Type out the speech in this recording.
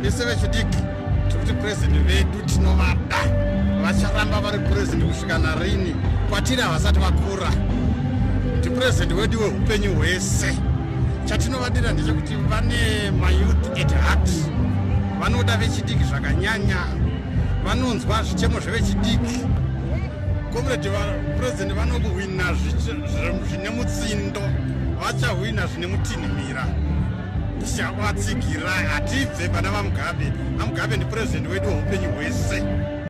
ese vechidiki tikuti president vedu tinovada vacharamba vari president kusvika narini kwatiri havasati vakura kuti president wedu weupenyu hwese. Chatinovadira ndechekuti vane mayouth at heart, vanoda vechidiki zvakanyanya, vanonzwa zvichemo zvevechidiki. Comrade president vanokuhwina zvine mutsindo, vachahwina zvine mutinhimira. Tichavatsigira, hatibve pana vaMugabe. vaMugabe ndi president wedu weupenyu hwese.